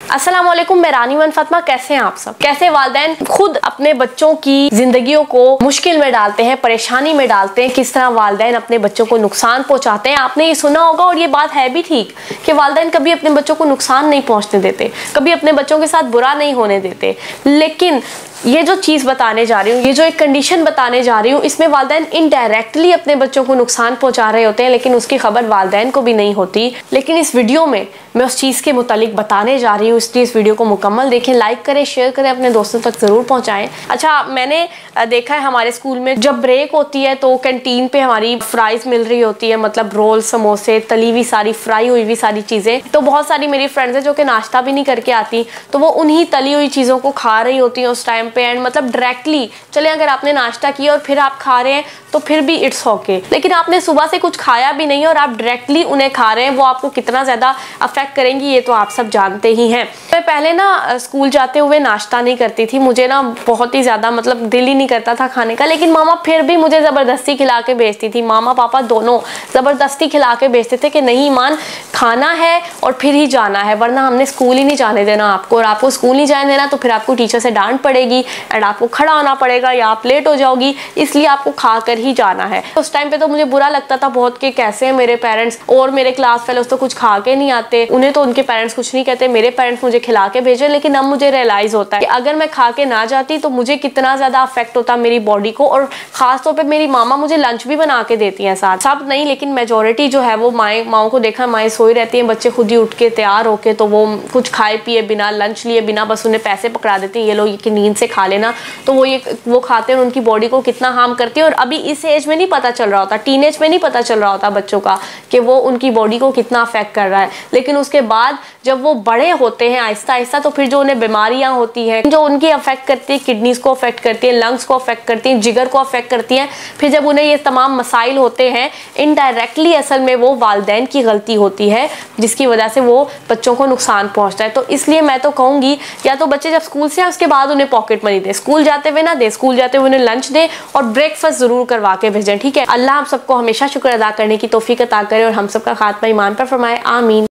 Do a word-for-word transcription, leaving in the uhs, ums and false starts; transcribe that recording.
अस्सलाम वालेकुम, मैं रानी वन फातिमा। कैसे हैं आप सब? कैसे वालिदैन खुद अपने बच्चों की जिंदगियों को मुश्किल में डालते हैं, परेशानी में डालते हैं, किस तरह वालिदैन अपने बच्चों को नुकसान पहुंचाते हैं। आपने ये सुना होगा और ये बात है भी ठीक कि वालिदैन कभी अपने बच्चों को नुकसान नहीं पहुंचने देते, कभी अपने बच्चों के साथ बुरा नहीं होने देते। लेकिन ये जो चीज़ बताने जा रही हूँ, ये जो एक कंडीशन बताने जा रही हूँ, इसमें वालिदैन इनडायरेक्टली अपने बच्चों को नुकसान पहुंचा रहे होते हैं, लेकिन उसकी खबर वालिदैन को भी नहीं होती। लेकिन इस वीडियो में मैं उस चीज़ के मुतालिक बताने जा रही हूँ, इसलिए इस वीडियो को मुकम्मल देखें, लाइक करें, शेयर करें, अपने दोस्तों तक ज़रूर पहुँचाएँ। अच्छा, मैंने देखा है हमारे स्कूल में जब ब्रेक होती है तो कैंटीन पे हमारी फ्राइज मिल रही होती है, मतलब रोल, समोसे, तली हुई सारी, फ्राई हुई हुई सारी चीज़ें। तो बहुत सारी मेरी फ्रेंड्स हैं जो कि नाश्ता भी नहीं करके आती, तो वो उन्हीं तली हुई चीज़ों को खा रही होती हैं उस टाइम पे। एंड मतलब डायरेक्टली चले, अगर आपने नाश्ता किया और फिर आप खा रहे हैं तो फिर भी इट्स ओके, लेकिन आपने सुबह से कुछ खाया भी नहीं और आप डायरेक्टली उन्हें खा रहे हैं, वो आपको कितना ज़्यादा अफेक्ट करेंगी ये तो आप सब जानते ही हैं। मैं पहले ना स्कूल जाते हुए नाश्ता नहीं करती थी, मुझे ना बहुत ही ज़्यादा मतलब दिल ही नहीं करता था खाने का, लेकिन मामा फिर भी मुझे ज़बरदस्ती खिला के भेजती थी। मामा पापा दोनों ज़बरदस्ती खिला के भेजते थे कि नहीं मान, खाना है और फिर ही जाना है, वरना हमने स्कूल ही नहीं जाने देना आपको, और आपको स्कूल नहीं जाने देना तो फिर आपको टीचर से डांट पड़ेगी एंड आपको खड़ा होना पड़ेगा या आप लेट हो जाओगी, इसलिए आपको खा कर ही जाना है। उस टाइम पे तो मुझे बुरा लगता था बहुत कि कैसे हैं मेरे पेरेंट्स, और मेरे क्लास फेलोज तो कुछ खा के नहीं आते, उन्हें तो उनके पेरेंट्स कुछ नहीं कहते, मेरे पेरेंट्स मुझे खिला के भेजे। लेकिन अब मुझे रियलाइज होता है कि अगर मैं खा के ना जाती तो मुझे कितना ज्यादा अफेक्ट होता मेरी बॉडी को, और खास तौर पर मेरी मामा मुझे लंच भी बना के देती है साथ, सब नहीं लेकिन मेजोरिटी जो है वो माए माओ को देखा, माएँ सोई रहती हैं, बच्चे खुद ही उठ के तैयार होके, तो वो कुछ खाए पिए बिना, लंच लिए बिना, बस उन्हें पैसे पकड़ा देती हैं, ये लोग कि नींद से खा लेना, तो वो ये वो खाते हैं, उनकी बॉडी को कितना हार्म करती है। और अभी इस एज में नहीं पता चल रहा होता, टीनेज में नहीं पता चल रहा होता बच्चों का कि वो उनकी बॉडी को कितना अफेक्ट कर रहा है, लेकिन उसके बाद जब वो बड़े होते हैं आहिस्ता आहिस्ता, तो फिर जो उन्हें बीमारियां होती हैं जो उनकी अफेक्ट करती है, किडनीज को अफेक्ट करती है, लंग्स को अफेक्ट करती हैं, जिगर को अफेक्ट करती हैं, फिर जब उन्हें ये तमाम मसाइल होते हैं, इनडायरेक्टली असल में वो वालिदैन की गलती होती है जिसकी वजह से वो बच्चों को नुकसान पहुंचता है। तो इसलिए मैं तो कहूँगी या तो बच्चे जब स्कूल से आए उसके बाद उन्हें पॉकेट मनी दे, स्कूल जाते हुए ना दे, स्कूल जाते हुए उन्हें लंच दे और ब्रेकफास्ट जरूर करवा के भेजें, ठीक है। अल्लाह हम सबको हमेशा शुक्र अदा करने की तौफीक अता करे और हम सबका खात्मा ईमान पर फरमाए, आमीन।